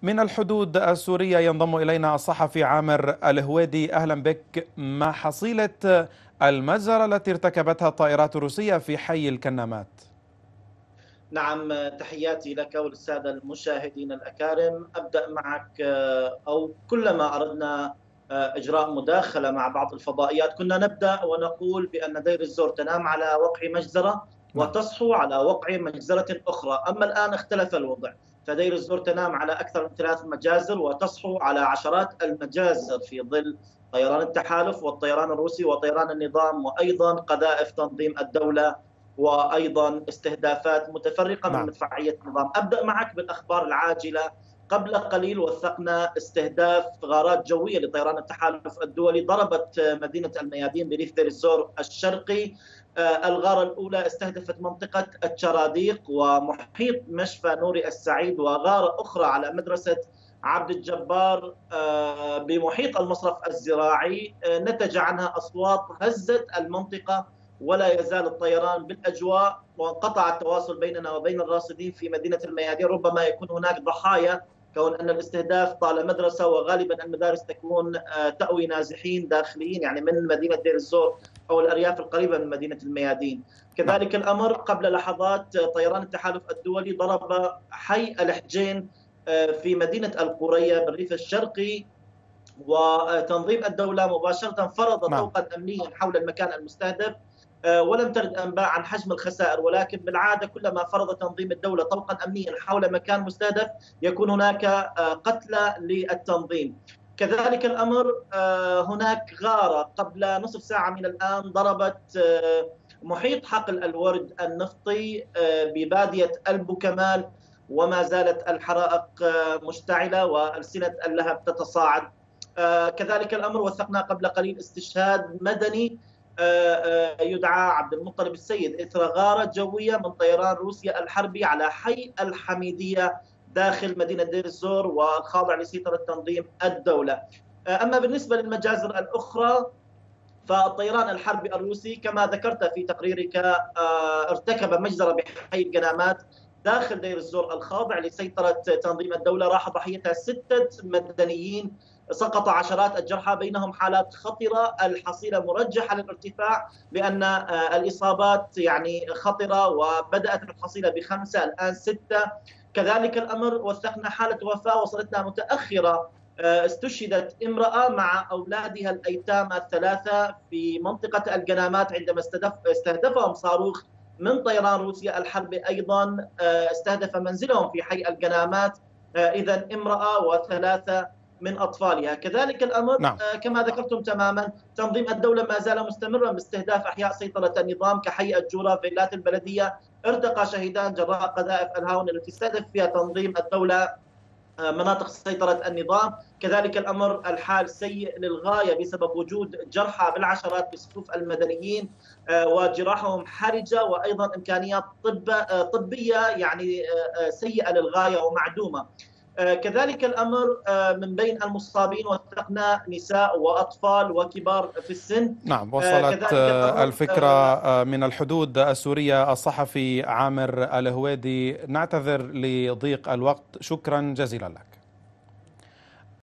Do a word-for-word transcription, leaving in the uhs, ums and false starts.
من الحدود السورية ينضم إلينا الصحفي عامر الهويدي. أهلا بك. ما حصيلة المجزرة التي ارتكبتها الطائرات الروسية في حي الكنامات؟ نعم، تحياتي لك وللسادة المشاهدين الأكارم. أبدأ معك أو كلما أردنا إجراء مداخلة مع بعض الفضائيات كنا نبدأ ونقول بأن دير الزور تنام على وقع مجزرة نعم. وتصحو على وقع مجزرة أخرى، أما الآن اختلف الوضع، فدير الزور تنام على أكثر من ثلاث مجازر وتصحو على عشرات المجازر في ظل طيران التحالف والطيران الروسي وطيران النظام وأيضا قذائف تنظيم الدولة وأيضا استهدافات متفرقة من نعم. مدفعية النظام. أبدأ معك بالأخبار العاجلة. قبل قليل وثقنا استهداف غارات جوية لطيران التحالف الدولي ضربت مدينة الميادين بريف دير الزور الشرقي. الغارة الأولى استهدفت منطقة الشراديق ومحيط مشفى نوري السعيد، وغارة أخرى على مدرسة عبد الجبار بمحيط المصرف الزراعي نتج عنها أصوات هزت المنطقة، ولا يزال الطيران بالأجواء وانقطع التواصل بيننا وبين الراصدين في مدينة الميادين. ربما يكون هناك ضحايا كون أن الاستهداف طال مدرسة، وغالبا المدارس تكون تأوي نازحين داخليين يعني من مدينة دير الزور أو الأرياف القريبة من مدينة الميادين. نعم. كذلك الأمر قبل لحظات طيران التحالف الدولي ضرب حي الحجين في مدينة القرية بالريف الشرقي، وتنظيم الدولة مباشرة فرض نعم. طوقا أمنيا حول المكان المستهدف، ولم ترد أنباء عن حجم الخسائر، ولكن بالعادة كلما فرض تنظيم الدولة طوقا أمنيا حول مكان مستهدف يكون هناك قتلى للتنظيم. كذلك الأمر هناك غارة قبل نصف ساعة من الآن ضربت محيط حقل الورد النفطي ببادية البوكمال، وما زالت الحرائق مشتعلة وألسنة اللهب تتصاعد. كذلك الأمر وثقنا قبل قليل استشهاد مدني يدعى عبد المطلب السيد إثر غارة جوية من طيران روسيا الحربي على حي الحميدية داخل مدينة دير الزور والخاضع لسيطرة تنظيم الدولة. أما بالنسبة للمجازر الأخرى فالطيران الحربي الروسي كما ذكرت في تقريرك ارتكب مجزرة بحي الكنامات داخل دير الزور الخاضع لسيطرة تنظيم الدولة، راح ضحيتها ستة مدنيين، سقط عشرات الجرحى بينهم حالات خطرة، الحصيلة مرجحة للارتفاع لأن الإصابات يعني خطرة، وبدأت الحصيلة بخمسة الآن ستة. كذلك الأمر وثقنا حالة وفاة وصلتنا متأخرة، استشهدت امرأة مع أولادها الأيتام الثلاثة في منطقة الكنامات عندما استهدفهم صاروخ من طيران روسيا الحربي، أيضا استهدف منزلهم في حي الكنامات، إذن امرأة وثلاثة من أطفالها. كذلك الأمر نعم. كما ذكرتم تماما تنظيم الدولة ما زال مستمرا باستهداف أحياء سيطرة النظام كحي الجورة فيلات البلدية، ارتقى شهيدان جراء قذائف الهاون التي استهدف فيها تنظيم الدولة مناطق سيطرة النظام. كذلك الأمر الحال سيء للغاية بسبب وجود جرحى بالعشرات بصفوف المدنيين وجراحهم حرجة، وأيضا إمكانيات طب طبية يعني سيئة للغاية ومعدومة. كذلك الأمر من بين المصابين وثقنا نساء وأطفال وكبار في السن. نعم. وصلت الفكرة من الحدود السورية. الصحفي عامر الهويدي، نعتذر لضيق الوقت، شكرا جزيلا لك.